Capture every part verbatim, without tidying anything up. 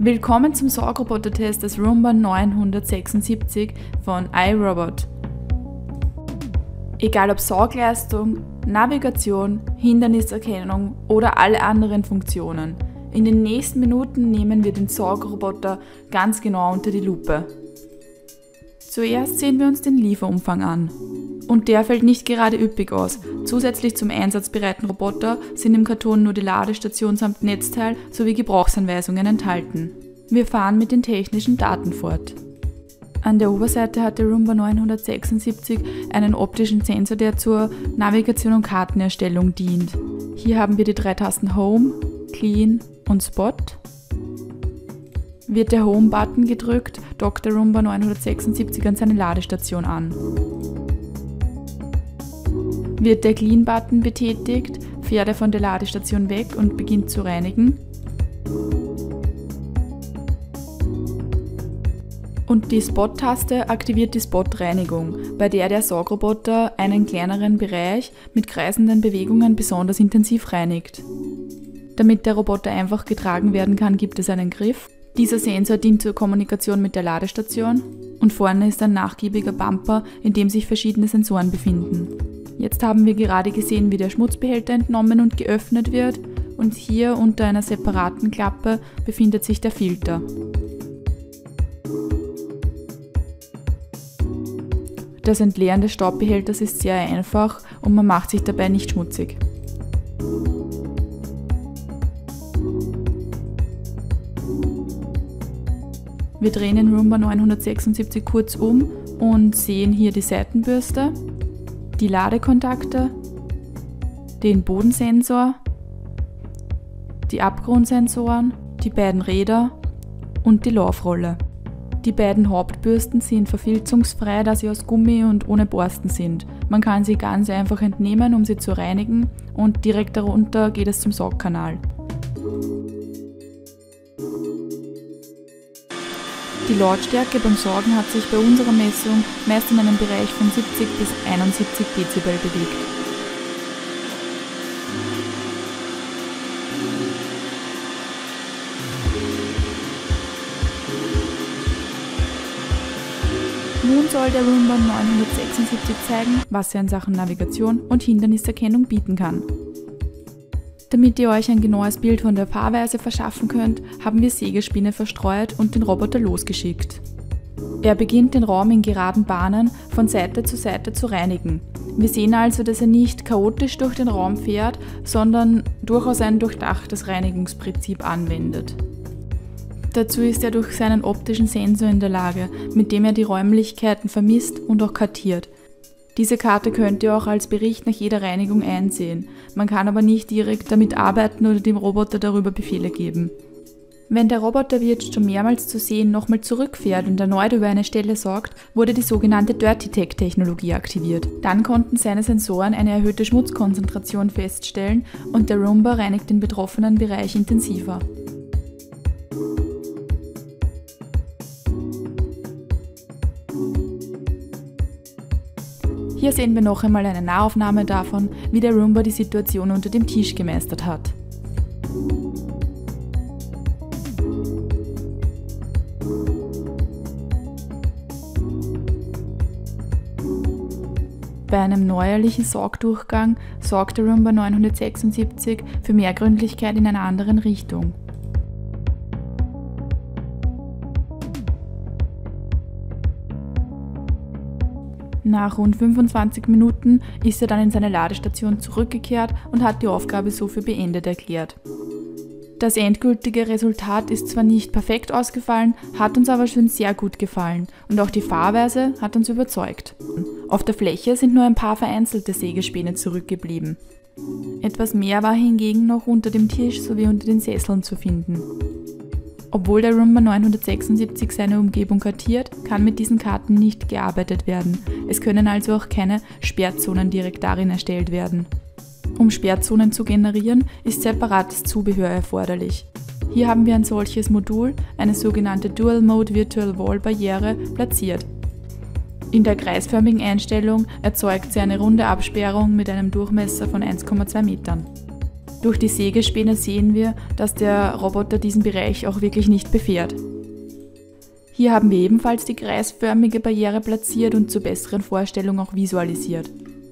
Willkommen zum Saugroboter-Test des Roomba neunhundertsechsundsiebzig von iRobot. Egal ob Saugleistung, Navigation, Hinderniserkennung oder alle anderen Funktionen, in den nächsten Minuten nehmen wir den Saugroboter ganz genau unter die Lupe. Zuerst sehen wir uns den Lieferumfang an. Und der fällt nicht gerade üppig aus. Zusätzlich zum einsatzbereiten Roboter sind im Karton nur die Ladestation samt Netzteil sowie Gebrauchsanweisungen enthalten. Wir fahren mit den technischen Daten fort. An der Oberseite hat der Roomba neunhundertsechsundsiebzig einen optischen Sensor, der zur Navigation und Kartenerstellung dient. Hier haben wir die drei Tasten Home, Clean und Spot. Wird der Home-Button gedrückt, dockt der Roomba neunhundertsechsundsiebzig an seine Ladestation an. Wird der Clean-Button betätigt, fährt er von der Ladestation weg und beginnt zu reinigen. Und die Spot-Taste aktiviert die Spot-Reinigung, bei der der Saugroboter einen kleineren Bereich mit kreisenden Bewegungen besonders intensiv reinigt. Damit der Roboter einfach getragen werden kann, gibt es einen Griff. Dieser Sensor dient zur Kommunikation mit der Ladestation und vorne ist ein nachgiebiger Bumper, in dem sich verschiedene Sensoren befinden. Jetzt haben wir gerade gesehen, wie der Schmutzbehälter entnommen und geöffnet wird, und hier unter einer separaten Klappe befindet sich der Filter. Das Entleeren des Staubbehälters ist sehr einfach und man macht sich dabei nicht schmutzig. Wir drehen den Roomba neunhundertsechsundsiebzig kurz um und sehen hier die Seitenbürste, die Ladekontakte, den Bodensensor, die Abgrundsensoren, die beiden Räder und die Laufrolle. Die beiden Hauptbürsten sind verfilzungsfrei, da sie aus Gummi und ohne Borsten sind. Man kann sie ganz einfach entnehmen, um sie zu reinigen, und direkt darunter geht es zum Saugkanal. Die Lautstärke beim Saugen hat sich bei unserer Messung meist in einem Bereich von siebzig bis einundsiebzig Dezibel bewegt. Nun soll der Roomba neunhundertsechsundsiebzig zeigen, was er in Sachen Navigation und Hinderniserkennung bieten kann. Damit ihr euch ein genaues Bild von der Fahrweise verschaffen könnt, haben wir Sägespäne verstreut und den Roboter losgeschickt. Er beginnt den Raum in geraden Bahnen von Seite zu Seite zu reinigen. Wir sehen also, dass er nicht chaotisch durch den Raum fährt, sondern durchaus ein durchdachtes Reinigungsprinzip anwendet. Dazu ist er durch seinen optischen Sensor in der Lage, mit dem er die Räumlichkeiten vermisst und auch kartiert. Diese Karte könnt ihr auch als Bericht nach jeder Reinigung einsehen. Man kann aber nicht direkt damit arbeiten oder dem Roboter darüber Befehle geben. Wenn der Roboter, wie jetzt schon mehrmals zu sehen, nochmal zurückfährt und erneut über eine Stelle saugt, wurde die sogenannte Dirty Tech-Technologie aktiviert. Dann konnten seine Sensoren eine erhöhte Schmutzkonzentration feststellen und der Roomba reinigt den betroffenen Bereich intensiver. Hier sehen wir noch einmal eine Nahaufnahme davon, wie der Roomba die Situation unter dem Tisch gemeistert hat. Bei einem neuerlichen Saugdurchgang sorgt der Roomba neunhundertsechsundsiebzig für mehr Gründlichkeit in einer anderen Richtung. Nach rund fünfundzwanzig Minuten ist er dann in seine Ladestation zurückgekehrt und hat die Aufgabe so für beendet erklärt. Das endgültige Resultat ist zwar nicht perfekt ausgefallen, hat uns aber schon sehr gut gefallen und auch die Fahrweise hat uns überzeugt. Auf der Fläche sind nur ein paar vereinzelte Sägespäne zurückgeblieben. Etwas mehr war hingegen noch unter dem Tisch sowie unter den Sesseln zu finden. Obwohl der Roomba neunhundertsechsundsiebzig seine Umgebung kartiert, kann mit diesen Karten nicht gearbeitet werden. Es können also auch keine Sperrzonen direkt darin erstellt werden. Um Sperrzonen zu generieren, ist separates Zubehör erforderlich. Hier haben wir ein solches Modul, eine sogenannte Dual Mode Virtual Wall Barriere, platziert. In der kreisförmigen Einstellung erzeugt sie eine runde Absperrung mit einem Durchmesser von eins Komma zwei Metern. Durch die Sägespäne sehen wir, dass der Roboter diesen Bereich auch wirklich nicht befährt. Hier haben wir ebenfalls die kreisförmige Barriere platziert und zur besseren Vorstellung auch visualisiert.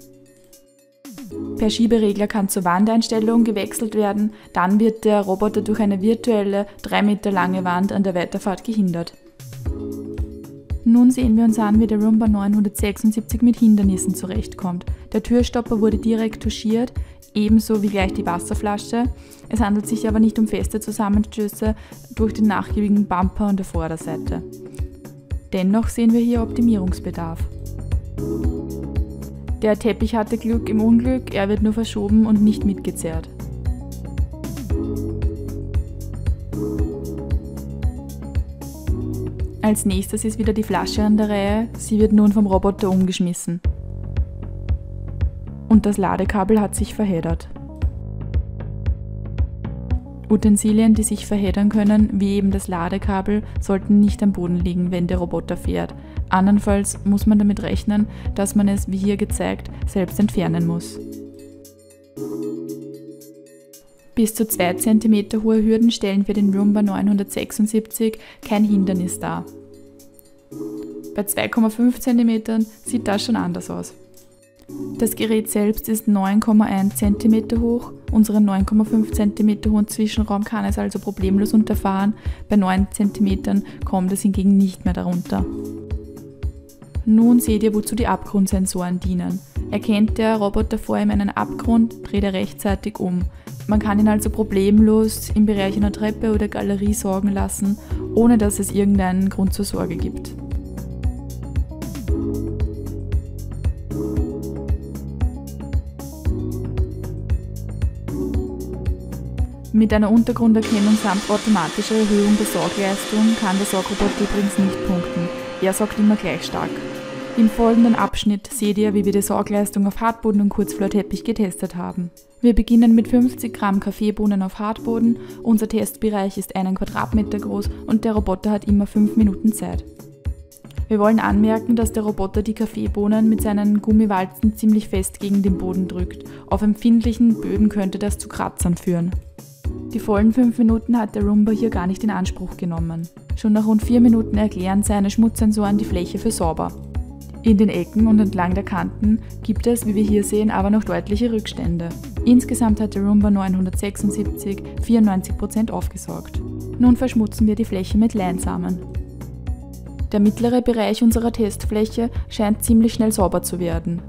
Per Schieberegler kann zur Wandeinstellung gewechselt werden, dann wird der Roboter durch eine virtuelle, drei Meter lange Wand an der Weiterfahrt gehindert. Nun sehen wir uns an, wie der Roomba neunhundertsechsundsiebzig mit Hindernissen zurechtkommt. Der Türstopper wurde direkt touchiert, ebenso wie gleich die Wasserflasche. Es handelt sich aber nicht um feste Zusammenstöße durch den nachgiebigen Bumper an der Vorderseite. Dennoch sehen wir hier Optimierungsbedarf. Der Teppich hatte Glück im Unglück, er wird nur verschoben und nicht mitgezerrt. Als nächstes ist wieder die Flasche an der Reihe, sie wird nun vom Roboter umgeschmissen. Und das Ladekabel hat sich verheddert. Utensilien, die sich verheddern können, wie eben das Ladekabel, sollten nicht am Boden liegen, wenn der Roboter fährt. Andernfalls muss man damit rechnen, dass man es, wie hier gezeigt, selbst entfernen muss. Bis zu zwei Zentimeter hohe Hürden stellen für den Roomba neunhundertsechsundsiebzig kein Hindernis dar. Bei zwei Komma fünf Zentimetern sieht das schon anders aus. Das Gerät selbst ist neun Komma eins Zentimeter hoch, unseren neun Komma fünf Zentimeter hohen Zwischenraum kann es also problemlos unterfahren, bei neun Zentimetern kommt es hingegen nicht mehr darunter. Nun seht ihr, wozu die Abgrundsensoren dienen. Erkennt der Roboter vor ihm einen Abgrund, dreht er rechtzeitig um. Man kann ihn also problemlos im Bereich einer Treppe oder Galerie sorgen lassen, ohne dass es irgendeinen Grund zur Sorge gibt. Mit einer Untergrunderkennung samt automatischer Erhöhung der Saugleistung kann der Saugroboter übrigens nicht punkten. Er saugt immer gleich stark. Im folgenden Abschnitt seht ihr, wie wir die Saugleistung auf Hartboden und Kurzflorteppich getestet haben. Wir beginnen mit fünfzig Gramm Kaffeebohnen auf Hartboden, unser Testbereich ist einen Quadratmeter groß und der Roboter hat immer fünf Minuten Zeit. Wir wollen anmerken, dass der Roboter die Kaffeebohnen mit seinen Gummiwalzen ziemlich fest gegen den Boden drückt. Auf empfindlichen Böden könnte das zu Kratzern führen. Die vollen fünf Minuten hat der Roomba hier gar nicht in Anspruch genommen. Schon nach rund vier Minuten erklären seine Schmutzsensoren die Fläche für sauber. In den Ecken und entlang der Kanten gibt es, wie wir hier sehen, aber noch deutliche Rückstände. Insgesamt hat der Roomba neunhundertsechsundsiebzig vierundneunzig Prozent aufgesaugt. Nun verschmutzen wir die Fläche mit Leinsamen. Der mittlere Bereich unserer Testfläche scheint ziemlich schnell sauber zu werden.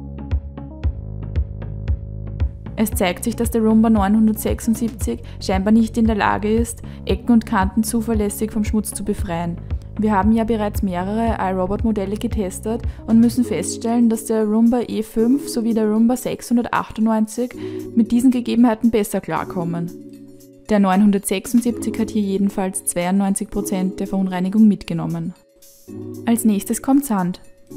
Es zeigt sich, dass der Roomba neunhundertsechsundsiebzig scheinbar nicht in der Lage ist, Ecken und Kanten zuverlässig vom Schmutz zu befreien. Wir haben ja bereits mehrere iRobot-Modelle getestet und müssen feststellen, dass der Roomba E fünf sowie der Roomba sechshundertachtundneunzig mit diesen Gegebenheiten besser klarkommen. Der neunhundertsechsundsiebzig hat hier jedenfalls zweiundneunzig Prozent der Verunreinigung mitgenommen. Als nächstes kommt Sand.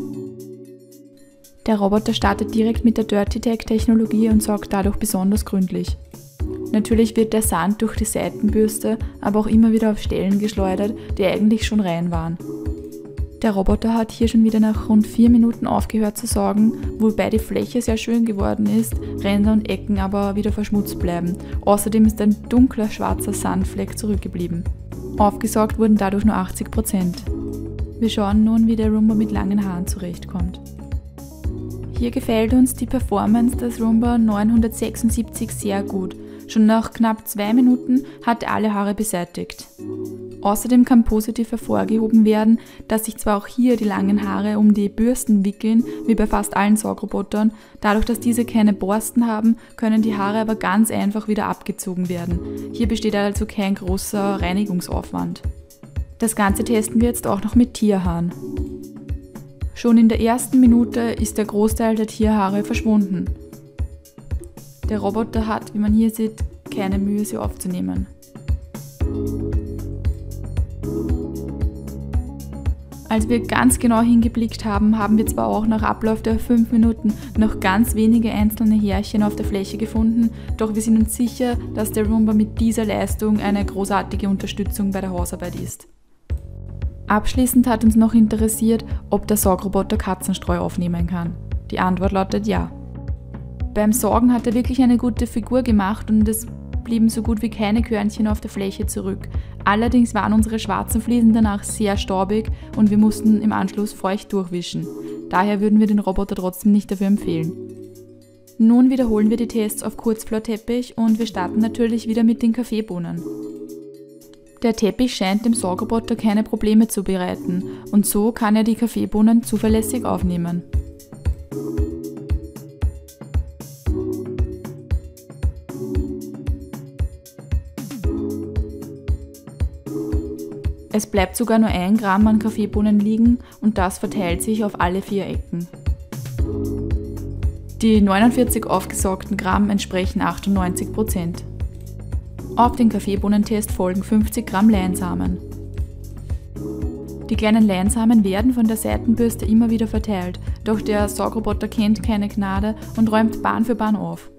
Der Roboter startet direkt mit der Dirty-Tech-Technologie und saugt dadurch besonders gründlich. Natürlich wird der Sand durch die Seitenbürste aber auch immer wieder auf Stellen geschleudert, die eigentlich schon rein waren. Der Roboter hat hier schon wieder nach rund vier Minuten aufgehört zu saugen, wobei die Fläche sehr schön geworden ist, Ränder und Ecken aber wieder verschmutzt bleiben. Außerdem ist ein dunkler schwarzer Sandfleck zurückgeblieben. Aufgesaugt wurden dadurch nur achtzig Prozent. Wir schauen nun, wie der Roomba mit langen Haaren zurechtkommt. Hier gefällt uns die Performance des Roomba neunhundertsechsundsiebzig sehr gut. Schon nach knapp zwei Minuten hat er alle Haare beseitigt. Außerdem kann positiv hervorgehoben werden, dass sich zwar auch hier die langen Haare um die Bürsten wickeln, wie bei fast allen Saugrobotern, dadurch, dass diese keine Borsten haben, können die Haare aber ganz einfach wieder abgezogen werden. Hier besteht also kein großer Reinigungsaufwand. Das Ganze testen wir jetzt auch noch mit Tierhaaren. Schon in der ersten Minute ist der Großteil der Tierhaare verschwunden. Der Roboter hat, wie man hier sieht, keine Mühe, sie aufzunehmen. Als wir ganz genau hingeblickt haben, haben wir zwar auch nach Ablauf der fünf Minuten noch ganz wenige einzelne Härchen auf der Fläche gefunden, doch wir sind uns sicher, dass der Roomba mit dieser Leistung eine großartige Unterstützung bei der Hausarbeit ist. Abschließend hat uns noch interessiert, ob der Saugroboter Katzenstreu aufnehmen kann. Die Antwort lautet ja. Beim Saugen hat er wirklich eine gute Figur gemacht und es blieben so gut wie keine Körnchen auf der Fläche zurück. Allerdings waren unsere schwarzen Fliesen danach sehr staubig und wir mussten im Anschluss feucht durchwischen. Daher würden wir den Roboter trotzdem nicht dafür empfehlen. Nun wiederholen wir die Tests auf Kurzflorteppich und wir starten natürlich wieder mit den Kaffeebohnen. Der Teppich scheint dem Saugroboter keine Probleme zu bereiten und so kann er die Kaffeebohnen zuverlässig aufnehmen. Es bleibt sogar nur ein Gramm an Kaffeebohnen liegen und das verteilt sich auf alle vier Ecken. Die neunundvierzig aufgesaugten Gramm entsprechen achtundneunzig Prozent. Auf den Kaffeebohnentest folgen fünfzig Gramm Leinsamen. Die kleinen Leinsamen werden von der Seitenbürste immer wieder verteilt, doch der Saugroboter kennt keine Gnade und räumt Bahn für Bahn auf.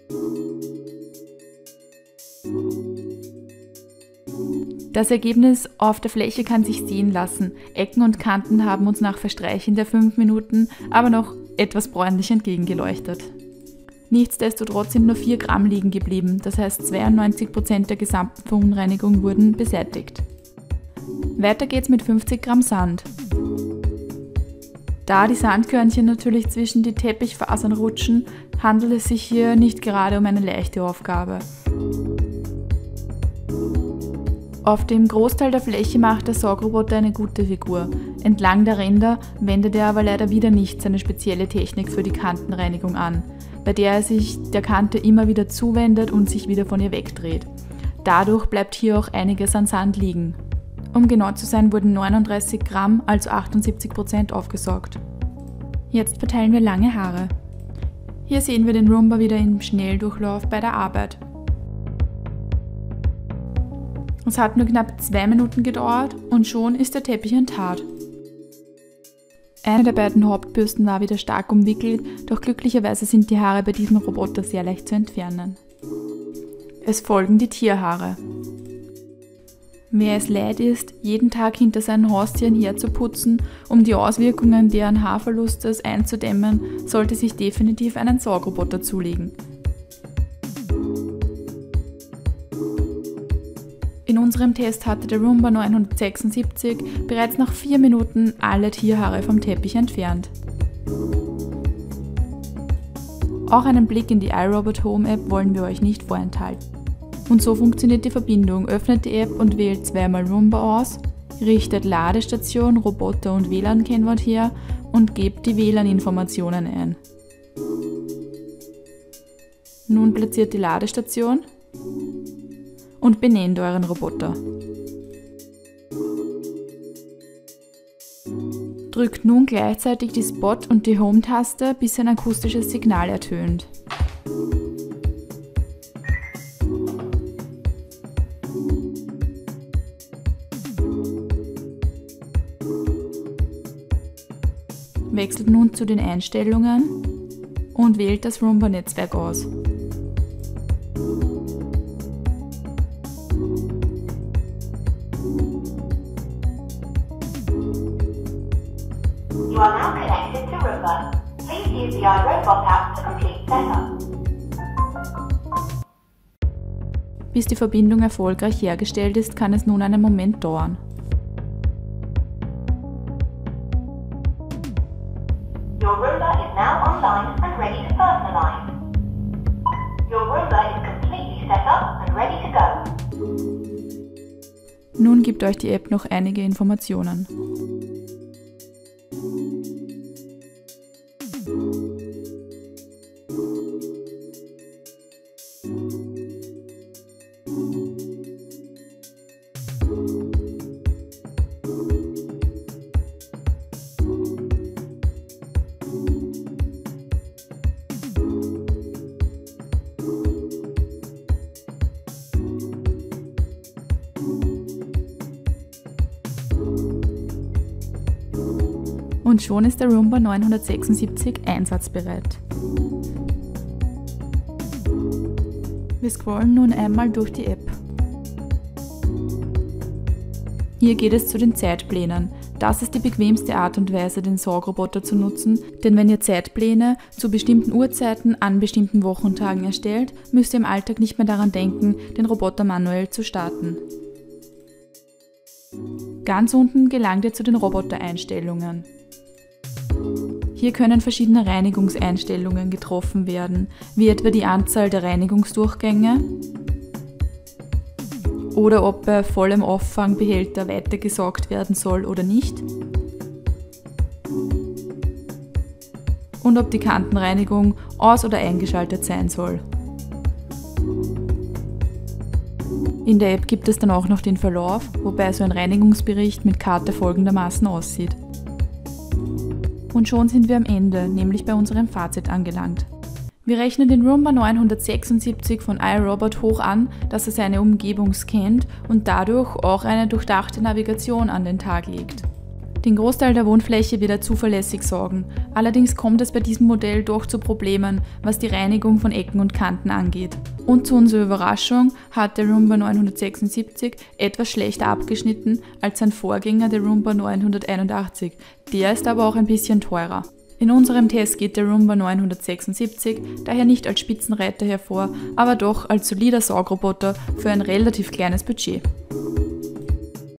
Das Ergebnis auf der Fläche kann sich sehen lassen. Ecken und Kanten haben uns nach Verstreichen der fünf Minuten aber noch etwas bräunlich entgegengeleuchtet. Nichtsdestotrotz sind nur vier Gramm liegen geblieben, das heißt zweiundneunzig Prozent der gesamten Verunreinigung wurden beseitigt. Weiter geht's mit fünfzig Gramm Sand. Da die Sandkörnchen natürlich zwischen die Teppichfasern rutschen, handelt es sich hier nicht gerade um eine leichte Aufgabe. Auf dem Großteil der Fläche macht der Saugroboter eine gute Figur. Entlang der Ränder wendet er aber leider wieder nicht seine spezielle Technik für die Kantenreinigung an, bei der er sich der Kante immer wieder zuwendet und sich wieder von ihr wegdreht. Dadurch bleibt hier auch einiges an Sand liegen. Um genau zu sein, wurden neununddreißig Gramm, also achtundsiebzig Prozent aufgesaugt. Jetzt verteilen wir lange Haare. Hier sehen wir den Roomba wieder im Schnelldurchlauf bei der Arbeit. Es hat nur knapp zwei Minuten gedauert und schon ist der Teppich enthaart. Eine der beiden Hauptbürsten war wieder stark umwickelt, doch glücklicherweise sind die Haare bei diesem Roboter sehr leicht zu entfernen. Es folgen die Tierhaare. Wer es leid ist, jeden Tag hinter seinen Haustieren herzuputzen, um die Auswirkungen deren Haarverlustes einzudämmen, sollte sich definitiv einen Saugroboter zulegen. In unserem Test hatte der Roomba neunhundertsechsundsiebzig bereits nach vier Minuten alle Tierhaare vom Teppich entfernt. Auch einen Blick in die iRobot Home App wollen wir euch nicht vorenthalten. Und so funktioniert die Verbindung. Öffnet die App und wählt zweimal Roomba aus, richtet Ladestation, Roboter und W L A N-Kennwort her und gebt die W L A N-Informationen ein. Nun platziert die Ladestation und benennt euren Roboter. Drückt nun gleichzeitig die Spot- und die Home-Taste, bis ein akustisches Signal ertönt. Wechselt nun zu den Einstellungen und wählt das Roomba-Netzwerk aus. You are now connected to Roomba. Please use the iRobot app to complete setup. Bis die Verbindung erfolgreich hergestellt ist, kann es nun einen Moment dauern. Your Roomba is now online and ready to personalize. Your Roomba is completely set up and ready to go. Nun gibt euch die App noch einige Informationen. Und schon ist der Roomba neunhundertsechsundsiebzig einsatzbereit. Wir scrollen nun einmal durch die App. Hier geht es zu den Zeitplänen. Das ist die bequemste Art und Weise, den Saugroboter zu nutzen, denn wenn ihr Zeitpläne zu bestimmten Uhrzeiten an bestimmten Wochentagen erstellt, müsst ihr im Alltag nicht mehr daran denken, den Roboter manuell zu starten. Ganz unten gelangt ihr zu den Robotereinstellungen. Hier können verschiedene Reinigungseinstellungen getroffen werden, wie etwa die Anzahl der Reinigungsdurchgänge oder ob bei vollem Auffangbehälter weitergesaugt werden soll oder nicht und ob die Kantenreinigung aus- oder eingeschaltet sein soll. In der App gibt es dann auch noch den Verlauf, wobei so ein Reinigungsbericht mit Karte folgendermaßen aussieht. Und schon sind wir am Ende, nämlich bei unserem Fazit angelangt. Wir rechnen den Roomba neunhundertsechsundsiebzig von iRobot hoch an, dass er seine Umgebung scannt und dadurch auch eine durchdachte Navigation an den Tag legt. Den Großteil der Wohnfläche wird er zuverlässig saugen, allerdings kommt es bei diesem Modell doch zu Problemen, was die Reinigung von Ecken und Kanten angeht. Und zu unserer Überraschung hat der Roomba neunhundertsechsundsiebzig etwas schlechter abgeschnitten als sein Vorgänger, der Roomba neunhunderteinundachtzig. Der ist aber auch ein bisschen teurer. In unserem Test geht der Roomba neunhundertsechsundsiebzig daher nicht als Spitzenreiter hervor, aber doch als solider Saugroboter für ein relativ kleines Budget.